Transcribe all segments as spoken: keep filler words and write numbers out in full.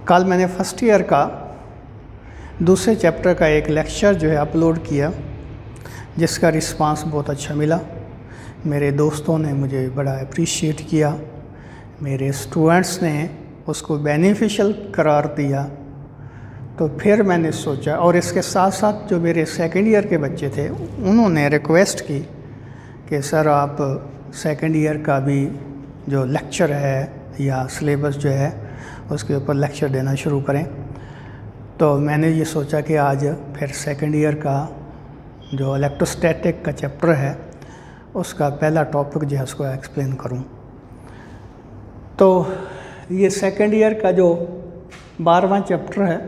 कल मैंने first year का दूसरे चैप्टर का एक लेक्चर जो है अपलोड किया, जिसका रिस्पांस बहुत अच्छा मिला। मेरे दोस्तों ने मुझे बड़ा अप्रिशिएट किया, मेरे स्टूडेंट्स ने उसको बेनिफिशियल करार दिया। तो फिर मैंने सोचा, और इसके साथ साथ जो मेरे सेकेंड ईयर के बच्चे थे उन्होंने रिक्वेस्ट की कि सर आप सेकेंड ईयर का भी जो लेक्चर है या सिलेबस जो है उसके ऊपर लेक्चर देना शुरू करें। तो मैंने ये सोचा कि आज फिर सेकेंड ईयर का जो इलेक्ट्रोस्टैटिक का चैप्टर है उसका पहला टॉपिक जो है उसको एक्सप्लेन करूं। तो ये सेकेंड ईयर का जो बारहवां चैप्टर है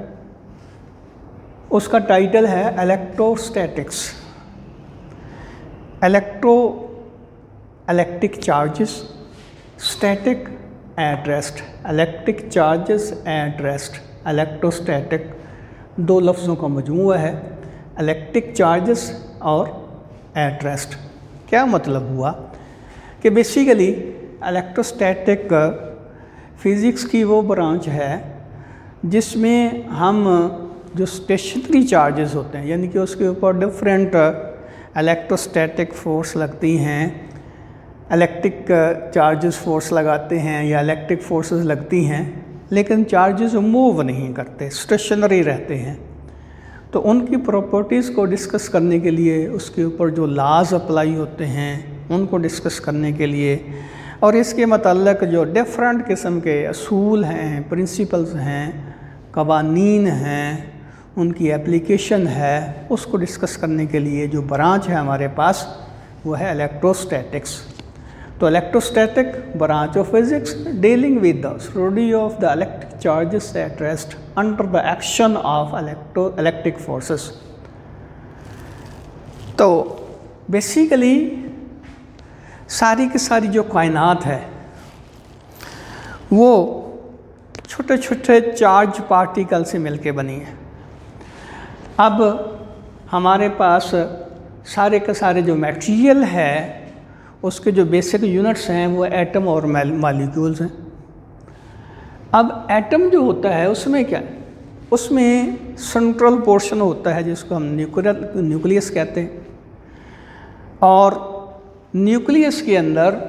उसका टाइटल है electrostatics, electro electric charges, static at rest, electric charges at rest, electrostatic दो लफ्ज़ों का मजमूआ है, इलेक्ट्रिक चार्जेस और एट रेस्ट। क्या मतलब हुआ कि बेसिकली इलेक्ट्रोस्टैटिक फिज़िक्स की वो ब्रांच है जिसमें हम जो स्टेशनरी चार्जेस होते हैं, यानी कि उसके ऊपर डिफरेंट इलेक्ट्रोस्टैटिक फोर्स लगती हैं, इलेक्ट्रिक चार्जेस फोर्स लगाते हैं या इलेक्ट्रिक फोर्सेस लगती हैं, लेकिन चार्जेस मूव नहीं करते, स्टेशनरी रहते हैं। तो उनकी प्रॉपर्टीज़ को डिस्कस करने के लिए, उसके ऊपर जो लॉज अप्लाई होते हैं उनको डिस्कस करने के लिए, और इसके मतलब जो डिफरेंट किस्म के असूल हैं, प्रिंसिपल्स हैं, कवानीन हैं, उनकी एप्लीकेशन है, उसको डिस्कस करने के लिए जो ब्रांच है हमारे पास वो है इलेक्ट्रोस्टैटिक्स। तो electrostatic branch of physics dealing with the study of the electric charges at rest under the action of electro electric forces. तो बेसिकली सारी की सारी जो कायनात है वो छोटे छोटे चार्ज पार्टिकल से मिलके बनी है। अब हमारे पास सारे के सारे जो मटेरियल है उसके जो बेसिक यूनिट्स हैं वो एटम और मॉलिक्यूल्स हैं। अब एटम जो होता है उसमें क्या है, उसमें सेंट्रल पोर्शन होता है जिसको हम न्यूक्लियर न्यूक्लियस कहते हैं, और न्यूक्लियस के अंदर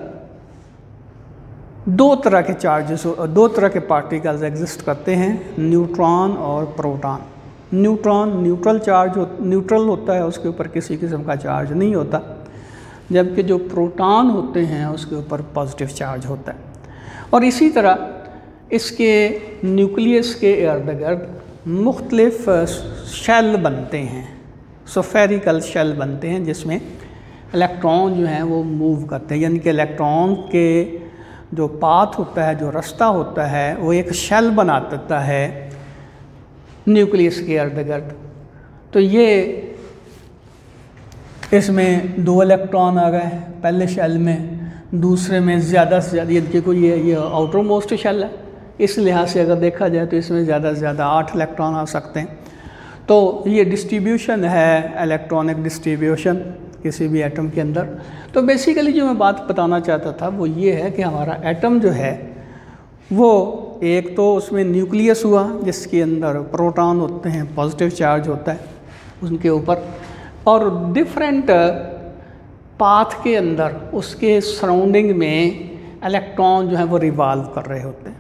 दो तरह के चार्जेस, दो तरह के पार्टिकल्स एग्जिस्ट करते हैं, न्यूट्रॉन और प्रोटॉन। न्यूट्रॉन न्यूट्रल चार्ज हो, न्यूट्रल होता है, उसके ऊपर किसी किस्म का चार्ज नहीं होता, जबकि जो प्रोटॉन होते हैं उसके ऊपर पॉजिटिव चार्ज होता है। और इसी तरह इसके न्यूक्लियस के इर्द गिर्द मुख्तलिफ शेल बनते हैं, स्फेरिकल शेल बनते हैं जिसमें इलेक्ट्रॉन जो हैं वो मूव करते हैं, यानी कि इलेक्ट्रॉन के जो पाथ होता है, जो रास्ता होता है, वो एक शेल बना देता है न्यूक्लियस के इर्द गिर्द। तो ये इसमें दो इलेक्ट्रॉन आ गए पहले शेल में, दूसरे में ज़्यादा से ज़्यादा, ये देखो ये ये आउटर मोस्ट शेल है, इस लिहाज से अगर देखा जाए तो इसमें ज़्यादा से ज़्यादा आठ इलेक्ट्रॉन आ सकते हैं। तो ये डिस्ट्रीब्यूशन है, इलेक्ट्रॉनिक डिस्ट्रीब्यूशन किसी भी एटम के अंदर। तो बेसिकली जो मैं बात बताना चाहता था वो ये है कि हमारा एटम जो है वो एक तो उसमें न्यूक्लियस हुआ जिसके अंदर प्रोटॉन होते हैं, पॉजिटिव चार्ज होता है उनके ऊपर, और डिफरेंट पाथ के अंदर उसके सराउंडिंग में इलेक्ट्रॉन जो है वो रिवॉल्व कर रहे होते हैं।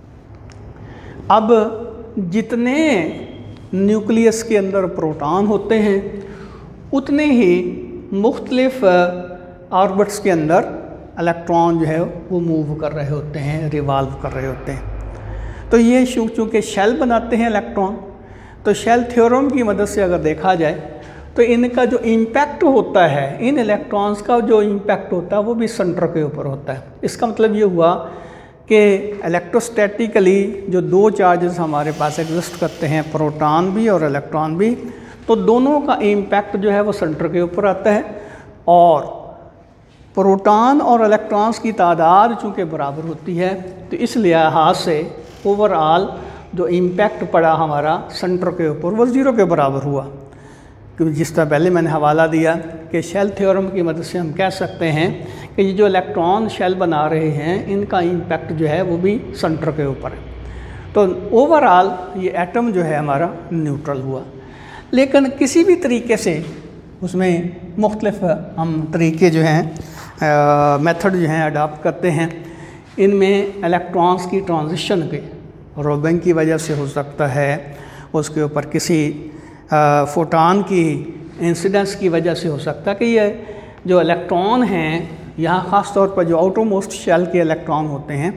अब जितने न्यूक्लियस के अंदर प्रोटॉन होते हैं उतने ही मुख्तलिफ ऑर्बिट्स के अंदर इलेक्ट्रॉन जो है वो मूव कर रहे होते हैं, रिवॉल्व कर रहे होते हैं। तो ये चूँकि शेल बनाते हैं इलेक्ट्रॉन, तो शेल थ्योरम की मदद से अगर देखा जाए तो इनका जो इम्पैक्ट होता है, इन इलेक्ट्रॉन्स का जो इम्पैक्ट होता है वो भी सेंटर के ऊपर होता है। इसका मतलब ये हुआ कि इलेक्ट्रोस्टैटिकली जो दो चार्जेस हमारे पास एग्जिस्ट करते हैं, प्रोटॉन भी और इलेक्ट्रॉन भी, तो दोनों का इम्पैक्ट जो है वो सेंटर के ऊपर आता है, और प्रोटॉन और इलेक्ट्रॉन्स की तादाद चूँकि बराबर होती है तो इस लिहाज से ओवरऑल जो इम्पैक्ट पड़ा हमारा सेंटर के ऊपर वो ज़ीरो के बराबर हुआ। क्योंकि जिस तरह पहले मैंने हवाला दिया कि शेल थ्योरम की मदद से हम कह सकते हैं कि ये जो इलेक्ट्रॉन शेल बना रहे हैं इनका इम्पैक्ट जो है वो भी सेंटर के ऊपर है। तो ओवरऑल ये एटम जो है हमारा न्यूट्रल हुआ। लेकिन किसी भी तरीके से उसमें मुख्तलिफ हम तरीके जो हैं मेथड जो हैं अडाप्ट करते हैं। इनमें इलेक्ट्रॉन्स की ट्रांजिशन के रोबिंग की वजह से हो सकता है, उसके ऊपर किसी फोटॉन की इंसिडेंस की वजह से हो सकता है कि ये जो इलेक्ट्रॉन हैं, यहाँ ख़ास तौर पर जो आउटर मोस्ट शेल के इलेक्ट्रॉन होते हैं,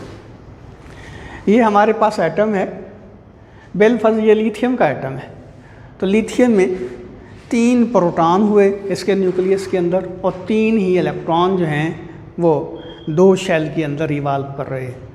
ये हमारे पास एटम है बेलफज, ये लिथियम का एटम है। तो लिथियम में तीन प्रोटॉन हुए इसके न्यूक्लियस के अंदर और तीन ही इलेक्ट्रॉन जो हैं वो दो शेल के अंदर इवाल्व कर रहे हैं।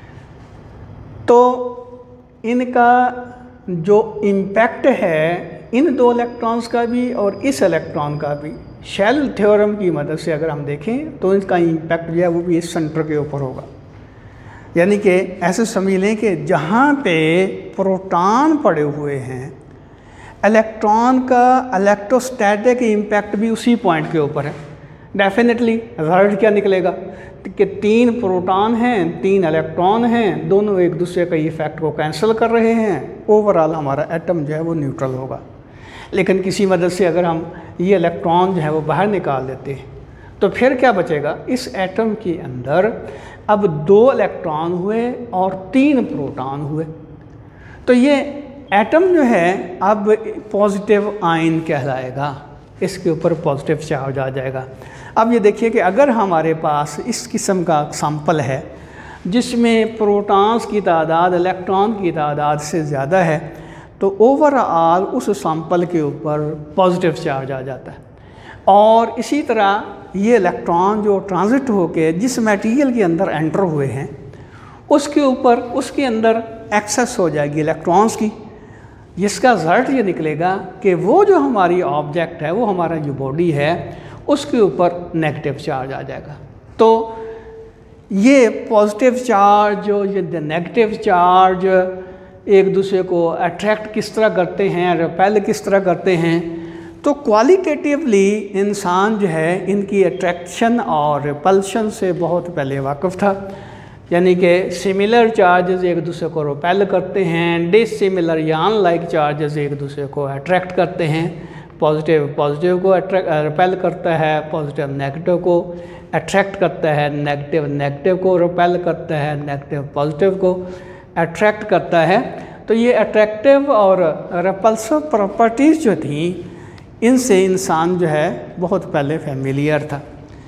तो इनका जो इम्पैक्ट है इन दो इलेक्ट्रॉन्स का भी और इस इलेक्ट्रॉन का भी, शेल थ्योरम की मदद से अगर हम देखें तो इसका इम्पैक्ट जो है वो भी इस सेंटर के ऊपर होगा। यानी कि ऐसे समझ लें कि जहाँ पे प्रोटॉन पड़े हुए हैं, इलेक्ट्रॉन का इलेक्ट्रोस्टैटिक इम्पैक्ट भी उसी पॉइंट के ऊपर है। डेफिनेटली रिजल्ट क्या निकलेगा कि तीन प्रोटॉन हैं, तीन इलेक्ट्रॉन हैं, दोनों एक दूसरे का इफेक्ट को कैंसिल कर रहे हैं। ओवरऑल हमारा एटम जो है वो न्यूट्रल होगा। लेकिन किसी मदद से अगर हम ये इलेक्ट्रॉन जो है वो बाहर निकाल देते हैं तो फिर क्या बचेगा? इस एटम के अंदर अब दो इलेक्ट्रॉन हुए और तीन प्रोटॉन हुए। तो ये एटम जो है अब पॉजिटिव आयन कहलाएगा, इसके ऊपर पॉजिटिव चार्ज आ जाएगा। अब ये देखिए कि अगर हमारे पास इस किस्म का सैंपल है जिसमें प्रोटॉन्स की तादाद इलेक्ट्रॉन की तादाद से ज़्यादा है, तो ओवरऑल उस सैंपल के ऊपर पॉजिटिव चार्ज आ जाता है। और इसी तरह ये इलेक्ट्रॉन जो ट्रांजिट होके जिस मटेरियल के अंदर एंटर हुए हैं उसके ऊपर उसके अंदर एक्सेस हो जाएगी इलेक्ट्रॉन्स की, जिसका रिजल्ट ये निकलेगा कि वो जो हमारी ऑब्जेक्ट है, वो हमारा जो बॉडी है, उसके ऊपर नेगेटिव चार्ज आ जाएगा। तो ये पॉजिटिव चार्ज जो ये नेगेटिव चार्ज एक दूसरे को अट्रैक्ट किस तरह करते हैं, रिपेल किस तरह करते हैं, तो क्वालिटेटिवली इंसान जो है इनकी अट्रैक्शन और रिपल्शन से बहुत पहले वाकिफ़ था। यानी कि सिमिलर चार्जेस एक दूसरे को रिपेल करते हैं, डिसिमिलर या अनलाइक चार्जेस एक दूसरे को अट्रैक्ट करते हैं। पॉजिटिव पॉजिटिव को अट्रैक्ट रिपेल करता है, पॉजिटिव नेगेटिव को अट्रैक्ट करता है, नेगेटिव नेगेटिव को रिपेल करता है, नेगेटिव पॉजिटिव को अट्रैक्ट करता है। तो ये अट्रैक्टिव और रिपल्सिव प्रॉपर्टीज़ जो थी, इनसे इंसान जो है बहुत पहले फैमिलियर था।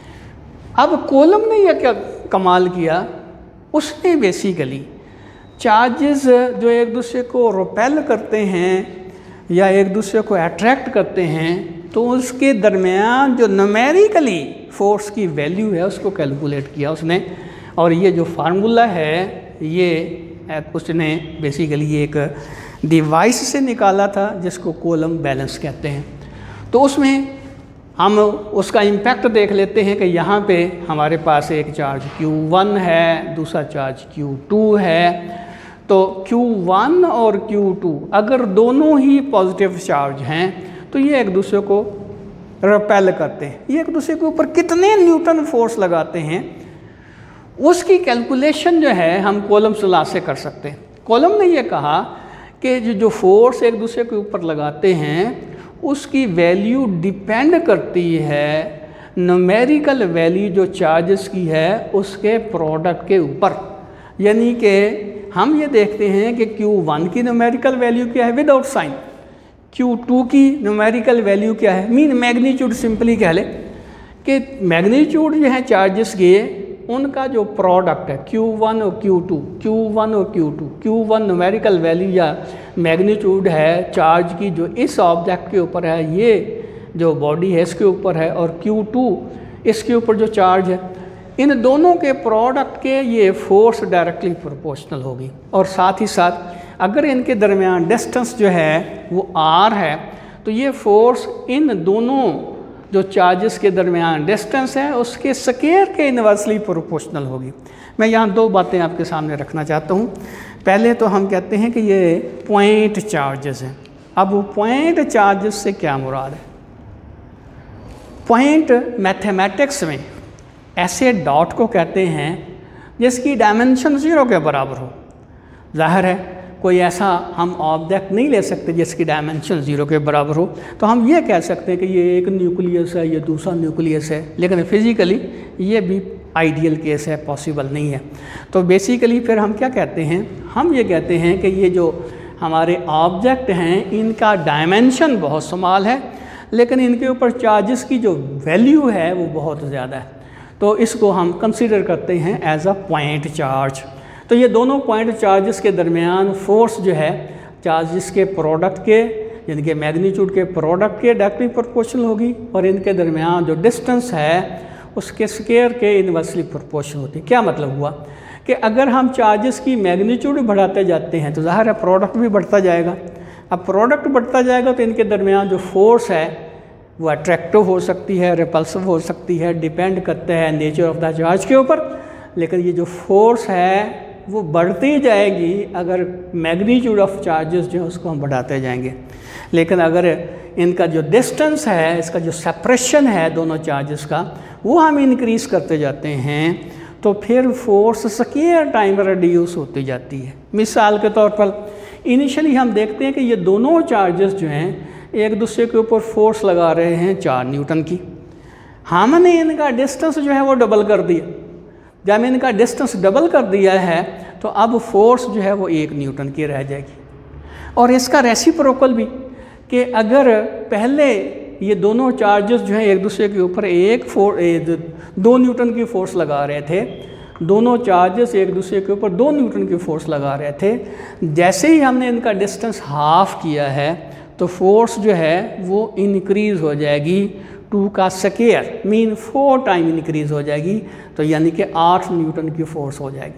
अब कोलम ने यह क्या कमाल किया, उसने बेसिकली चार्जेस जो एक दूसरे को रिपेल करते हैं या एक दूसरे को अट्रैक्ट करते हैं, तो उसके दरमियान जो न्यूमेरिकली फोर्स की वैल्यू है उसको कैलकुलेट किया उसने। और ये जो फार्मूला है ये उसने बेसिकली एक डिवाइस से निकाला था जिसको कोलम बैलेंस कहते हैं। तो उसमें हम उसका इम्पैक्ट देख लेते हैं कि यहाँ पे हमारे पास एक चार्ज क्यू वन है, दूसरा चार्ज क्यू टू है। तो क्यू वन और क्यू टू अगर दोनों ही पॉजिटिव चार्ज हैं तो ये एक दूसरे को रिपेल करते हैं। ये एक दूसरे के ऊपर कितने न्यूटन फोर्स लगाते हैं उसकी कैलकुलेशन जो है हम कॉलम लॉ से कर सकते हैं। कॉलम ने ये कहा कि जो जो फोर्स एक दूसरे के ऊपर लगाते हैं उसकी वैल्यू डिपेंड करती है न्यूमेरिकल वैल्यू जो चार्जेस की है उसके प्रोडक्ट के ऊपर। यानी कि हम ये देखते हैं कि क्यू वन की न्यूमेरिकल वैल्यू क्या है विदाउट साइन, क्यू टू की न्यूमेरिकल वैल्यू क्या है, मीन मैग्नीट्यूड सिंपली कह लें कि मैग्नीट्यूड जो है चार्जेस के उनका जो प्रोडक्ट है क्यू वन और क्यू टू, क्यू वन और Q two, Q one numerical value या मैग्नीट्यूड है चार्ज की जो इस ऑब्जेक्ट के ऊपर है, ये जो बॉडी है इसके ऊपर है, और क्यू टू इसके ऊपर जो चार्ज है, इन दोनों के प्रोडक्ट के ये फोर्स डायरेक्टली प्रोपोर्शनल होगी। और साथ ही साथ अगर इनके दरमियान डिस्टेंस जो है वो आर है तो ये फोर्स इन दोनों जो चार्जेस के दरमियान डिस्टेंस है उसके स्क्वायर के इनवर्सली प्रोपोर्शनल होगी। मैं यहाँ दो बातें आपके सामने रखना चाहता हूँ। पहले तो हम कहते हैं कि ये पॉइंट चार्जेस हैं। अब पॉइंट चार्जेस से क्या मुराद है? पॉइंट मैथमेटिक्स में ऐसे डॉट को कहते हैं जिसकी डायमेंशन ज़ीरो के बराबर हो। ज़ाहिर है कोई ऐसा हम ऑब्जेक्ट नहीं ले सकते जिसकी डायमेंशन ज़ीरो के बराबर हो, तो हम ये कह सकते हैं कि ये एक न्यूक्लियस है, ये दूसरा न्यूक्लियस है, लेकिन फिज़िकली ये भी आइडियल केस है, पॉसिबल नहीं है। तो बेसिकली फिर हम क्या कहते हैं, हम ये कहते हैं कि ये जो हमारे ऑब्जेक्ट हैं इनका डायमेंशन बहुत स्मॉल है, लेकिन इनके ऊपर चार्जेस की जो वैल्यू है वो बहुत ज़्यादा है, तो इसको हम कंसीडर करते हैं एज अ पॉइंट चार्ज। तो ये दोनों पॉइंट चार्जेस के दरमियान फोर्स जो है चार्जेस के प्रोडक्ट के यानी कि मैग्नीट्यूड के प्रोडक्ट के डायरेक्टली प्रोपोर्शनल होगी, और इनके दरमियान जो डिस्टेंस है उसके स्केयर के इनवर्सली प्रोपोर्शनल होती है। क्या मतलब हुआ कि अगर हम चार्जेस की मैग्नीट्यूड बढ़ाते जाते हैं तो ज़ाहिर है प्रोडक्ट भी बढ़ता जाएगा। अब प्रोडक्ट बढ़ता जाएगा तो इनके दरमियान जो फोर्स है वो अट्रैक्टिव हो सकती है, रिपल्सिव हो सकती है, डिपेंड करता है नेचर ऑफ द चार्ज के ऊपर। लेकिन ये जो फोर्स है वो बढ़ती जाएगी अगर मैग्नीट्यूड ऑफ चार्जेस जो है उसको हम बढ़ाते जाएंगे। लेकिन अगर इनका जो डिस्टेंस है, इसका जो सेपरेशन है दोनों चार्जेस का, वो हम इंक्रीज़ करते जाते हैं तो फिर फोर्स स्क्वायर टाइम रिड्यूस होती जाती है। मिसाल के तौर पर इनिशियली हम देखते हैं कि ये दोनों चार्जेस जो हैं एक दूसरे के ऊपर फोर्स लगा रहे हैं चार न्यूटन की। हमने इनका डिस्टेंस जो है वो डबल कर दिया। जब इनका डिस्टेंस डबल कर दिया है तो अब फोर्स जो है वो एक न्यूटन की रह जाएगी। और इसका रेसिप्रोकल भी कि अगर पहले ये दोनों चार्जेस जो हैं एक दूसरे के ऊपर एक फोर दो न्यूटन की फोर्स लगा रहे थे, दोनों चार्जेस एक दूसरे के ऊपर दो न्यूटन की फोर्स लगा रहे थे, जैसे ही हमने इनका डिस्टेंस हाफ किया है तो फोर्स जो है वो इनक्रीज़ हो जाएगी टू का square, mean four time increase हो जाएगी, तो यानी कि आठ न्यूटन की फोर्स हो जाएगी।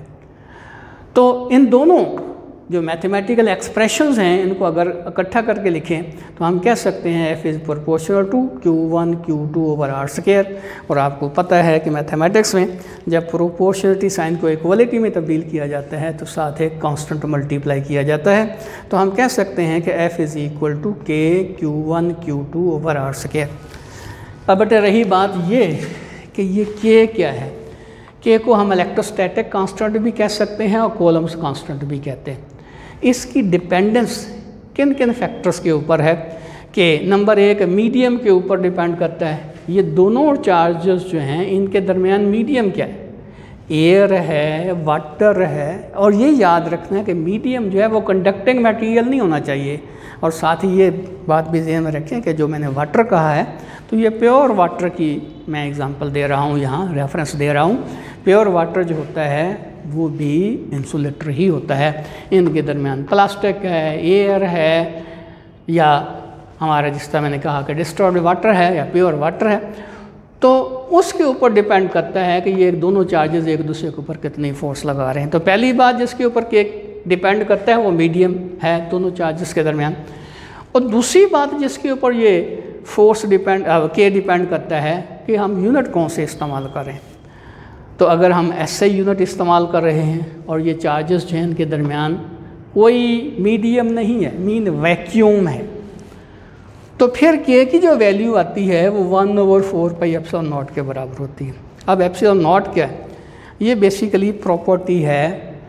तो इन दोनों जो मैथमेटिकल एक्सप्रेशंस हैं इनको अगर इकट्ठा करके लिखें तो हम कह सकते हैं F is proportional to Q one Q two over R square. और आपको पता है कि मैथमेटिक्स में जब प्रोपोर्शनलिटी साइन को इक्वलिटी में तब्दील किया जाता है तो साथ एक कांस्टेंट मल्टीप्लाई किया जाता है, तो हम कह सकते हैं कि F is equal to K Q one Q two over R square. अब बेटे रही बात ये कि ये के क्या है, के को हम इलेक्ट्रोस्टैटिक कांस्टेंट भी कह सकते हैं और कॉलम्स कांस्टेंट भी कहते हैं। इसकी डिपेंडेंस किन किन फैक्टर्स के ऊपर है कि नंबर एक मीडियम के ऊपर डिपेंड करता है। ये दोनों चार्जेस जो हैं इनके दरमियान मीडियम क्या है, एयर है, वाटर है। और ये याद रखना है कि मीडियम जो है वो कंडक्टिंग मटेरियल नहीं होना चाहिए। और साथ ही ये बात भी ध्यान में रखें कि जो मैंने वाटर कहा है तो ये प्योर वाटर की मैं एग्जांपल दे रहा हूँ, यहाँ रेफरेंस दे रहा हूँ। प्योर वाटर जो होता है वो भी इंसुलेटर ही होता है। इनके दरमियान प्लास्टिक है, एयर है, या हमारा जिस तरह मैंने कहा कि डिस्टॉर्ब्ड वाटर है या प्योर वाटर है, तो उसके ऊपर डिपेंड करता है कि ये दोनों चार्जेस एक दूसरे के ऊपर कितनी फोर्स लगा रहे हैं। तो पहली बात जिसके ऊपर के डिपेंड करता है वो मीडियम है दोनों चार्जेस के दरमियान। और दूसरी बात जिसके ऊपर ये फोर्स डिपेंड के डिपेंड करता है कि हम यूनिट कौन से इस्तेमाल कर रहे हैं। तो अगर हम ऐसे यूनिट इस्तेमाल कर रहे हैं और ये चार्जेस जो हैं इनके दरमियान कोई मीडियम नहीं है, मीन वैक्यूम है, तो फिर के की जो वैल्यू आती है वो one over four pi epsilon naught के बराबर होती है। अब एप्सिलॉन नॉट क्या है, ये बेसिकली प्रॉपर्टी है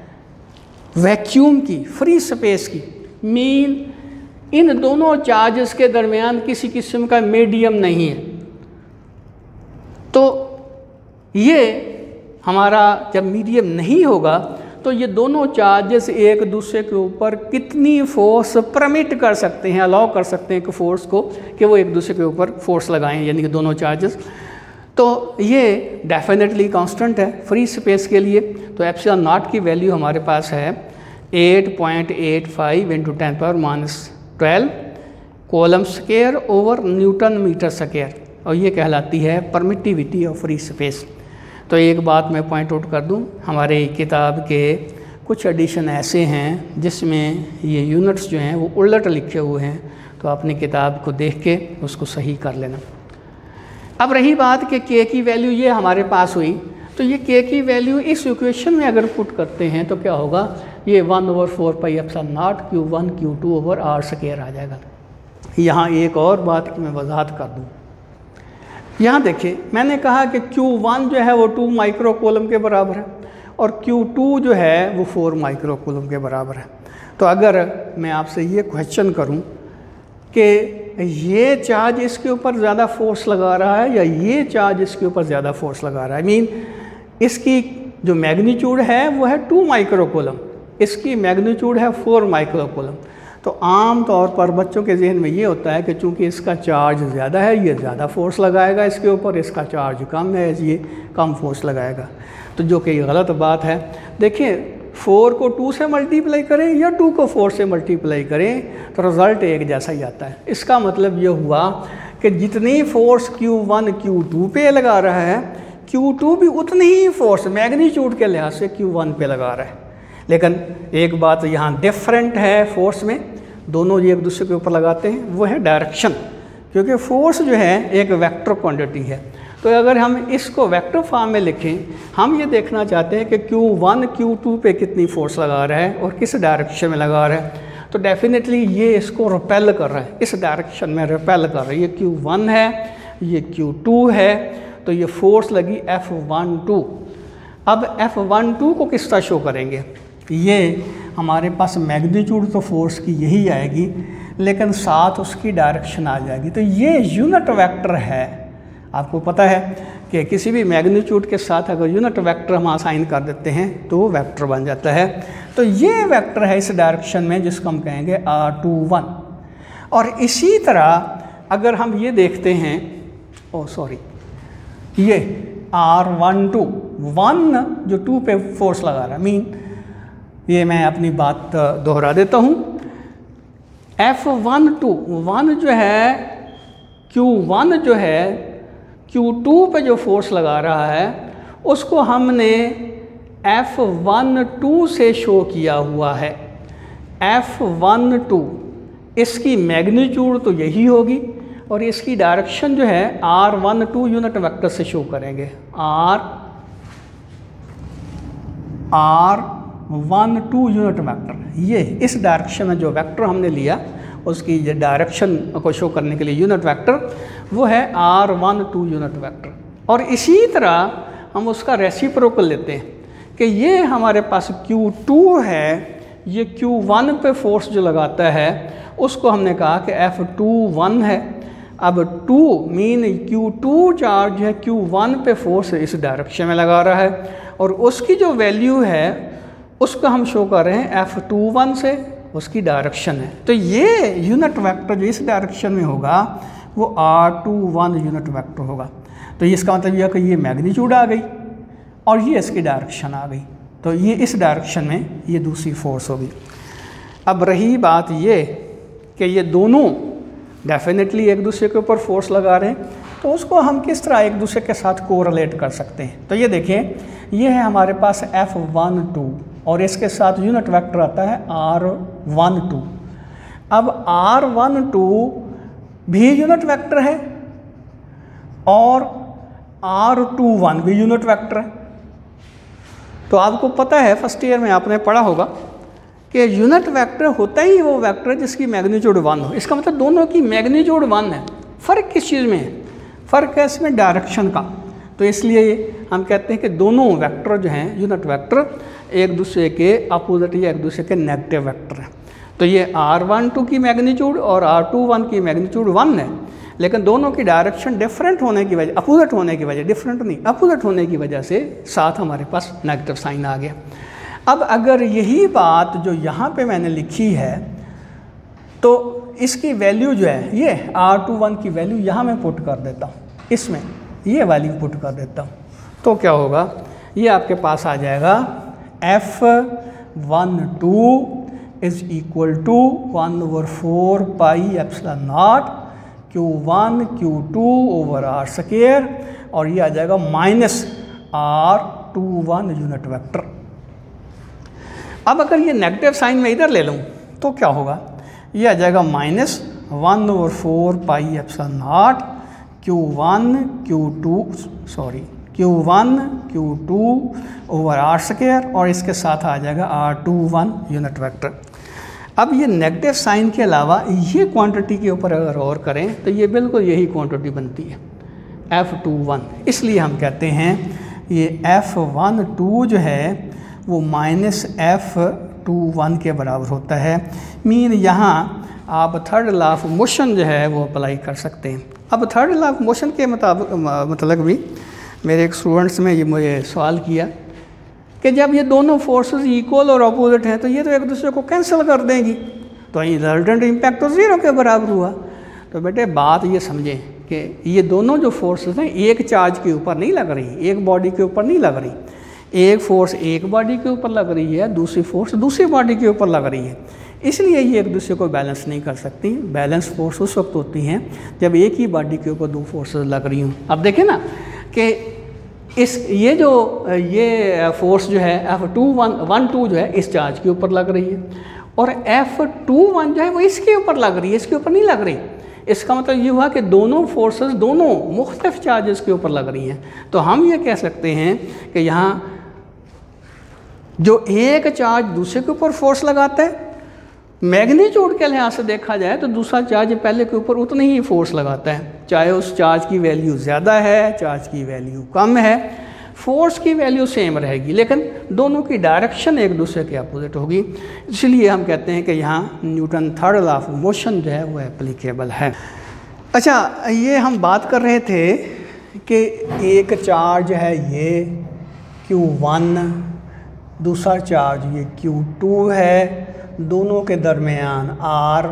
वैक्यूम की, फ्री स्पेस की। मीन इन दोनों चार्जेस के दरमियान किसी किस्म का मीडियम नहीं है। तो ये हमारा जब मीडियम नहीं होगा तो ये दोनों चार्जेस एक दूसरे के ऊपर कितनी फोर्स परमिट कर सकते हैं, अलाउ कर सकते हैं कि फोर्स को कि वो एक दूसरे के ऊपर फोर्स लगाएं, यानी कि दोनों चार्जेस। तो ये डेफिनेटली कांस्टेंट है फ्री स्पेस के लिए। तो एप्सिलॉन नॉट की वैल्यू हमारे पास है eight point eight five into ten power minus twelve coulomb square over newton metre square, और ये कहलाती है परमिटिविटी ऑफ फ्री स्पेस। तो एक बात मैं पॉइंट आउट कर दूं, हमारे किताब के कुछ एडिशन ऐसे हैं जिसमें ये यूनिट्स जो हैं वो उलट लिखे हुए हैं, तो अपनी किताब को देख के उसको सही कर लेना। अब रही बात कि के की वैल्यू ये हमारे पास हुई, तो ये के की वैल्यू इस इक्वेशन में अगर पुट करते हैं तो क्या होगा, ये one over four pi epsilon naught Q one Q two over R square आ जाएगा। यहाँ एक और बात की मैं वजाहत कर दूँ, यहाँ देखिए मैंने कहा कि क्यू वन जो है वो टू माइक्रो कूलम के बराबर है और क्यू टू जो है वो फोर माइक्रो कूलम के बराबर है। तो अगर मैं आपसे ये क्वेश्चन करूं कि ये चार्ज इसके ऊपर ज़्यादा फोर्स लगा रहा है या ये चार्ज इसके ऊपर ज़्यादा फोर्स लगा रहा है, आई मीन इसकी जो मैग्नीट्यूड है वो है टू माइक्रो कूलम, इसकी मैग्नीट्यूड है फोर माइक्रो कूलम। तो आम तौर पर बच्चों के जहन में ये होता है कि चूंकि इसका चार्ज ज़्यादा है ये ज़्यादा फोर्स लगाएगा इसके ऊपर, इसका चार्ज कम है ये कम फोर्स लगाएगा, तो जो कि गलत बात है। देखिए फोर को टू से मल्टीप्लाई करें या टू को फोर से मल्टीप्लाई करें तो रिज़ल्ट एक जैसा ही आता है। इसका मतलब ये हुआ कि जितनी force Q one Q two पे लगा रहा है क्यू टू भी उतनी ही फोर्स मैग्नीट्यूड के लिहाज से क्यू वन पे लगा रहा है। लेकिन एक बात यहाँ डिफरेंट है फोर्स में, दोनों ये एक दूसरे के ऊपर लगाते हैं, वो है डायरेक्शन, क्योंकि फोर्स जो है एक वेक्टर क्वांटिटी है। तो अगर हम इसको वेक्टर फॉर्म में लिखें, हम ये देखना चाहते हैं कि क्यू वन क्यू टू पे कितनी फोर्स लगा रहा है और किस डायरेक्शन में लगा रहा है, तो डेफिनेटली ये इसको रिपेल कर रहा है, इस डायरेक्शन में रिपेल कर रहा है। ये क्यू वन है, ये क्यू टू है, तो ये फोर्स लगी एफ वन टू। अब एफ वन टू को किस तरह शो करेंगे, ये हमारे पास मैग्नीट्यूड तो फोर्स की यही आएगी लेकिन साथ उसकी डायरेक्शन आ जाएगी। तो ये यूनिट वेक्टर है। आपको पता है कि किसी भी मैग्नीट्यूड के साथ अगर यूनिट वेक्टर हम असाइन कर देते हैं तो वो वेक्टर बन जाता है। तो ये वेक्टर है इस डायरेक्शन में जिसको हम कहेंगे आर टू वन। और इसी तरह अगर हम ये देखते हैं, ओ सॉरी, ये आर वन टू, वन जो टू पे फोर्स लगा रहा है, मीन ये मैं अपनी बात दोहरा देता हूँ, एफ वन टू, वन जो है क्यू वन जो है क्यू टू पे जो फोर्स लगा रहा है उसको हमने एफ वन टू से शो किया हुआ है। एफ वन टू इसकी मैग्नीट्यूड तो यही होगी और इसकी डायरेक्शन जो है R one two unit vector से शो करेंगे, R R one two unit vector. ये इस डायरेक्शन में जो वेक्टर हमने लिया उसकी ये डायरेक्शन को शो करने के लिए यूनिट वेक्टर वो है R one two unit vector. और इसी तरह हम उसका रेसिप्रोकल लेते हैं कि ये हमारे पास क्यू टू है, ये क्यू वन पे फोर्स जो लगाता है उसको हमने कहा कि एफ टू वन है। अब two mean Q two charge है क्यू वन पे फोर्स इस डायरेक्शन में लगा रहा है और उसकी जो वैल्यू है उसको हम शो कर रहे हैं एफ टू वन से, उसकी डायरेक्शन है। तो ये यूनिट वेक्टर जो इस डायरेक्शन में होगा वो R two one unit vector होगा। तो इसका मतलब यह कि ये मैग्नीट्यूड आ गई और ये इसकी डायरेक्शन आ गई, तो ये इस डायरेक्शन में ये दूसरी फोर्स होगी। अब रही बात ये कि ये दोनों डेफिनेटली एक दूसरे के ऊपर फोर्स लगा रहे हैं, तो उसको हम किस तरह एक दूसरे के साथ कोरिलेट कर सकते हैं। तो ये देखें, ये है हमारे पास एफ वन टू और इसके साथ यूनिट वेक्टर आता है आर वन टू। अब आर वन टू भी यूनिट वेक्टर है और आर टू वन भी यूनिट वेक्टर है। तो आपको पता है फर्स्ट ईयर में आपने पढ़ा होगा कि यूनिट वेक्टर होता ही वो वेक्टर है जिसकी मैग्नीट्यूड वन हो। इसका मतलब दोनों की मैग्नीट्यूड वन है। फ़र्क किस चीज़ में है? फ़र्क है इसमें डायरेक्शन का। तो इसलिए हम कहते हैं कि दोनों वेक्टर जो हैं यूनिट वेक्टर एक दूसरे के अपोजिट या एक दूसरे के नेगेटिव वेक्टर हैं। तो ये आर वन टू की मैग्नीट्यूड और आर टू वन की मैग्नीट्यूड वन है, लेकिन दोनों की डायरेक्शन डिफरेंट होने की वजह, अपोजिट होने की वजह, डिफरेंट नहीं अपोजिट होने की वजह से साथ हमारे पास नेगेटिव साइन आ गया। अब अगर यही बात जो यहाँ पे मैंने लिखी है तो इसकी वैल्यू जो है ये आर टू वन की वैल्यू यहाँ मैं पुट कर देता हूँ, इसमें ये वैल्यू पुट कर देता हूँ, तो क्या होगा, ये आपके पास आ जाएगा F one two is equal to one over four pi epsilon naught Q one Q two over R square और ये आ जाएगा minus R two one unit vector. अब अगर ये नेगेटिव साइन में इधर ले लूँ तो क्या होगा, ये आ जाएगा minus one over four pi epsilon naught Q one Q two sorry Q one Q two over R square और इसके साथ आ जाएगा R two one unit vector. अब ये नेगेटिव साइन के अलावा ये क्वांटिटी के ऊपर अगर और करें तो ये बिल्कुल यही क्वांटिटी बनती है एफ टू वन। इसलिए हम कहते हैं ये एफ़ वन टू जो है वो माइनस एफ़ टू वन के बराबर होता है। मीन यहाँ आप थर्ड लॉ ऑफ मोशन जो है वो अप्लाई कर सकते हैं। अब थर्ड लॉ ऑफ मोशन के मुताबिक मतलब भी मेरे एक स्टूडेंट्स में ये मुझे सवाल किया कि जब ये दोनों फोर्सेस इक्वल और अपोजिट हैं तो ये तो एक दूसरे को कैंसिल कर देंगी, तो रिजल्टेंट इम्पैक्ट तो ज़ीरो के बराबर हुआ। तो बेटे बात ये समझें कि ये दोनों जो फोर्सेस हैं एक चार्ज के ऊपर नहीं लग रही, एक बॉडी के ऊपर नहीं लग रही। एक फोर्स एक बॉडी के ऊपर लग रही है, दूसरी फोर्स दूसरी बॉडी के ऊपर लग रही है, इसलिए ये एक दूसरे को बैलेंस नहीं कर सकती। बैलेंस फोर्स उस वक्त होती हैं जब एक ही बॉडी के ऊपर दो फोर्सेस लग रही हों। अब देखें ना कि इस ये जो ये फोर्स जो है F two one one two जो है इस चार्ज के ऊपर लग रही है, और एफ टू वन जो है वो इसके ऊपर लग रही है, इसके ऊपर नहीं लग रही। इसका मतलब ये हुआ कि दोनों फोर्सेस दोनों मुख्तलिफ चार्जेस के ऊपर लग रही हैं। तो हम ये कह सकते हैं कि यहाँ जो एक चार्ज दूसरे के ऊपर फोर्स लगाता है, मैग्नीट्यूड के लिहाज से देखा जाए तो दूसरा चार्ज पहले के ऊपर उतनी ही फोर्स लगाता है, चाहे उस चार्ज की वैल्यू ज़्यादा है चार्ज की वैल्यू कम है, फोर्स की वैल्यू सेम रहेगी, लेकिन दोनों की डायरेक्शन एक दूसरे के अपोजिट होगी। इसलिए हम कहते हैं कि यहाँ Newton third law of motion जो है वो एप्लीकेबल है। अच्छा, ये हम बात कर रहे थे कि एक चार्ज है ये क्यू वन, दूसरा चार्ज ये क्यू टू है, दोनों के दरमियान आर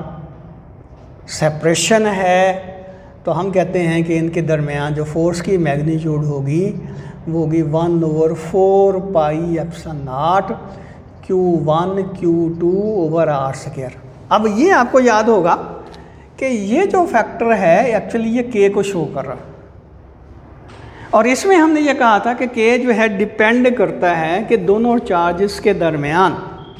सेपरेशन है, तो हम कहते हैं कि इनके दरमियान जो फोर्स की मैग्नीट्यूड होगी वो होगी one over four pi epsilon naught Q one Q two over R square. अब ये आपको याद होगा कि ये जो फैक्टर है एक्चुअली ये के को शो कर रहा है, और इसमें हमने ये कहा था कि के जो है डिपेंड करता है कि दोनों चार्जेस के दरमियान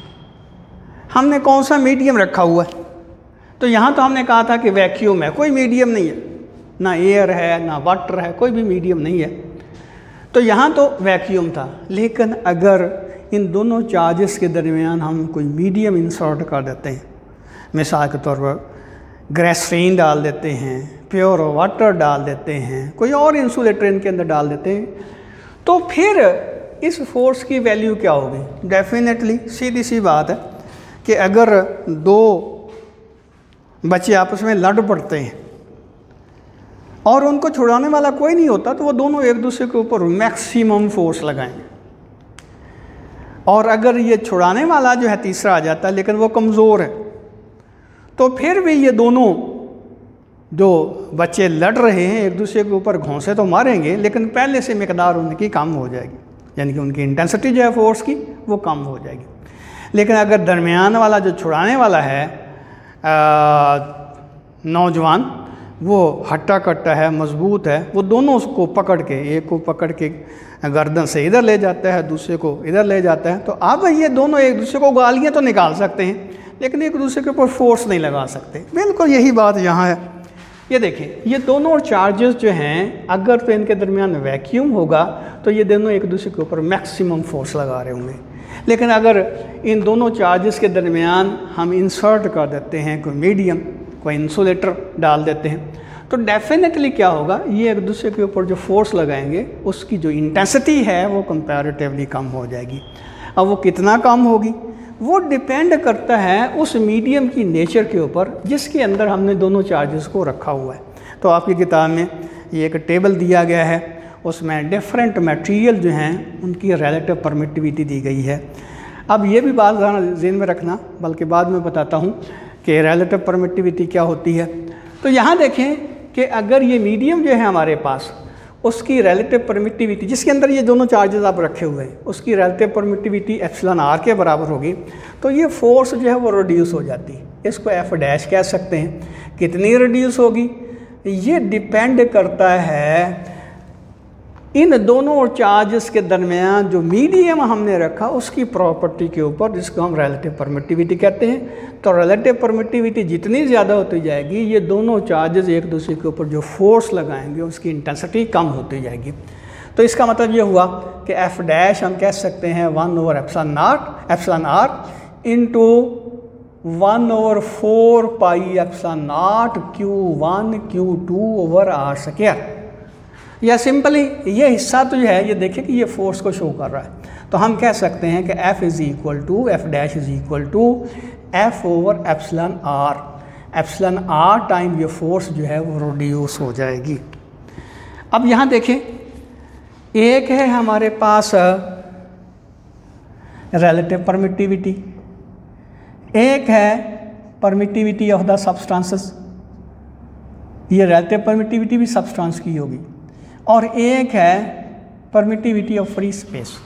हमने कौन सा मीडियम रखा हुआ है। तो यहाँ तो हमने कहा था कि वैक्यूम है, कोई मीडियम नहीं है, ना एयर है ना वाटर है, कोई भी मीडियम नहीं है, तो यहाँ तो वैक्यूम था। लेकिन अगर इन दोनों चार्जेस के दरमियान हम कोई मीडियम इंसर्ट कर देते हैं, मिसाल के तौर पर ग्रेसरीन डाल देते हैं, प्योर वाटर डाल देते हैं, कोई और इंसुलेटर इनके अंदर डाल देते हैं, तो फिर इस फोर्स की वैल्यू क्या होगी? डेफिनेटली सीधी सी बात है कि अगर दो बच्चे आपस में लड़ पड़ते हैं और उनको छुड़ाने वाला कोई नहीं होता तो वो दोनों एक दूसरे के ऊपर मैक्सिमम फोर्स लगाएंगे, और अगर ये छुड़ाने वाला जो है तीसरा आ जाता है लेकिन वो कमज़ोर है, तो फिर भी ये दोनों जो बच्चे लड़ रहे हैं एक दूसरे के ऊपर घोंसे तो मारेंगे, लेकिन पहले से मिकदार उनकी कम हो जाएगी, यानी कि उनकी इंटेंसिटी जो है फोर्स की वो कम हो जाएगी। लेकिन अगर दरमियान वाला जो छुड़ाने वाला है नौजवान, वो हट्टा कट्टा है, मजबूत है, वो दोनों उसको पकड़ के, एक को पकड़ के गर्दन से इधर ले जाता है, दूसरे को इधर ले जाता है, तो अब ये दोनों एक दूसरे को गालियाँ तो निकाल सकते हैं लेकिन एक दूसरे के ऊपर फोर्स नहीं लगा सकते। बिल्कुल यही बात यहाँ है। ये देखिए, ये दोनों चार्जेस जो हैं अगर तो इनके दरमियान वैक्यूम होगा तो ये दोनों एक दूसरे के ऊपर मैक्सिमम फोर्स लगा रहे होंगे, लेकिन अगर इन दोनों चार्जेस के दरमियान हम इंसर्ट कर देते हैं कोई मीडियम, कोई इंसुलेटर डाल देते हैं, तो डेफिनेटली क्या होगा, ये एक दूसरे के ऊपर जो फोर्स लगाएंगे उसकी जो इंटेंसिटी है वो कंपैरेटिवली कम हो जाएगी। अब वो कितना कम होगी वो डिपेंड करता है उस मीडियम की नेचर के ऊपर जिसके अंदर हमने दोनों चार्जेस को रखा हुआ है। तो आपकी किताब में ये एक टेबल दिया गया है, उसमें डिफरेंट मटेरियल जो हैं उनकी रिलेटिव परमिटिविटी दी गई है। अब ये भी बात ज़हन में रखना, बल्कि बाद में बताता हूँ कि रिलेटिव परमिटिविटी क्या होती है। तो यहाँ देखें कि अगर ये मीडियम जो है हमारे पास, उसकी रिलेटिव परमिटिविटी जिसके अंदर ये दोनों चार्जेस आप रखे हुए हैं उसकी रिलेटिव परमिटिविटी एप्सिलॉन आर के बराबर होगी, तो ये फोर्स जो है वो रिड्यूस हो जाती है। इसको एफ डैश कह सकते हैं। कितनी रिड्यूस होगी ये डिपेंड करता है इन दोनों चार्जेस के दरमियान जो मीडियम हमने रखा उसकी प्रॉपर्टी के ऊपर, जिसको हम रिलेटिव परमिटिविटी कहते हैं। तो रिलेटिव परमिटिविटी जितनी ज़्यादा होती जाएगी ये दोनों चार्जेस एक दूसरे के ऊपर जो फोर्स लगाएंगे उसकी इंटेंसिटी कम होती जाएगी। तो इसका मतलब ये हुआ कि एफ डैश हम कह सकते हैं one over epsilon naught epsilon R into one over four pi epsilon naught Q one Q two over R square. या सिंपली ये हिस्सा तो जो है ये देखिए कि ये फोर्स को शो कर रहा है, तो हम कह सकते हैं कि F is equal to F dash is equal to F over epsilon R. Epsilon R time ये फोर्स जो है वो रिड्यूस हो जाएगी। अब यहाँ देखें, एक है हमारे पास रिलेटिव परमिटिविटी, एक है परमिटिविटी ऑफ द सब्सटेंसेस, ये रिलेटिव परमिटिविटी भी सब्सटेंस की होगी, और एक है परमिटिविटी ऑफ फ्री स्पेस।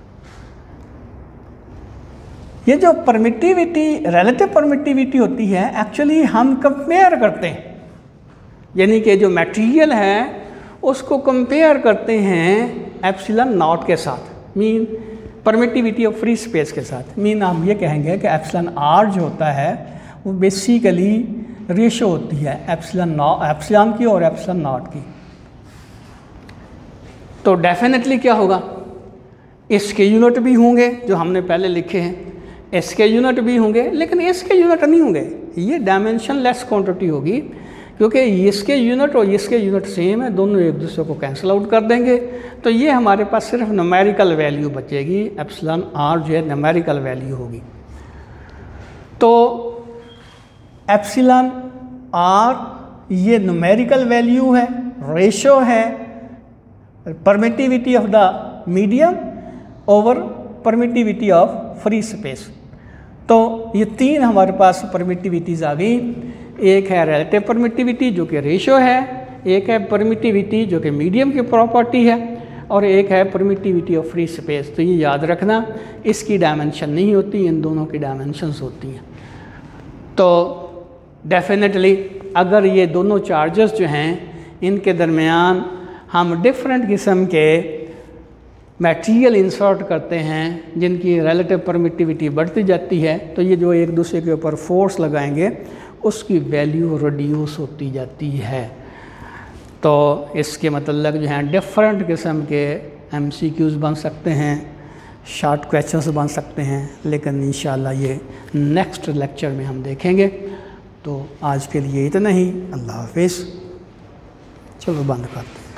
ये जो परमिटिविटी रिलेटिव परमिटिविटी होती है एक्चुअली हम कंपेयर करते हैं, यानी कि जो मटेरियल है उसको कंपेयर करते हैं एप्सिलॉन नॉट के साथ, mean permittivity of free space के साथ। मीन हम ये कहेंगे कि एप्सिलॉन आर जो होता है वो बेसिकली रेशो होती है एप्सिलॉन नॉट एप्सिलॉन की और एप्सिलॉन नॉट की। तो डेफिनेटली क्या होगा, इसके यूनिट भी होंगे जो हमने पहले लिखे हैं, इसके यूनिट भी होंगे, लेकिन इसके यूनिट नहीं होंगे, ये डायमेंशन लेस क्वांटिटी होगी, क्योंकि इसके यूनिट और इसके यूनिट सेम है, दोनों एक दूसरे को कैंसिल आउट कर देंगे। तो ये हमारे पास सिर्फ न्यूमेरिकल वैल्यू बचेगी, एप्सिलॉन आर जो है न्यूमेरिकल वैल्यू होगी। तो एप्सिलॉन आर ये न्यूमेरिकल वैल्यू है, रेशो है permittivity of the medium over permittivity of free space. तो ये तीन हमारे पास परमिटिविटीज़ आ गई, एक है रिलेटिव परमिटिविटी जो कि रेशो है, एक है परमिटिविटी जो कि मीडियम की प्रॉपर्टी है, और एक है परमिटिविटी ऑफ फ्री स्पेस। तो ये याद रखना, इसकी डायमेंशन नहीं होती, इन दोनों की डायमेंशंस होती हैं। तो डेफिनेटली अगर ये दोनों चार्जेस जो हैं इनके दरमियान हम डिफरेंट किस्म के मटेरियल इंसर्ट करते हैं जिनकी रिलेटिव परमिटिविटी बढ़ती जाती है, तो ये जो एक दूसरे के ऊपर फोर्स लगाएंगे उसकी वैल्यू रिड्यूस होती जाती है। तो इसके मतलब जो हैं डिफरेंट किस्म के एमसीक्यूज़ बन सकते हैं, शॉर्ट क्वेश्चंस बन सकते हैं, लेकिन इंशाल्लाह ये नेक्स्ट लेक्चर में हम देखेंगे। तो आज के लिए इतना ही, अल्लाह हाफिज़। चलो बंद करते हैं।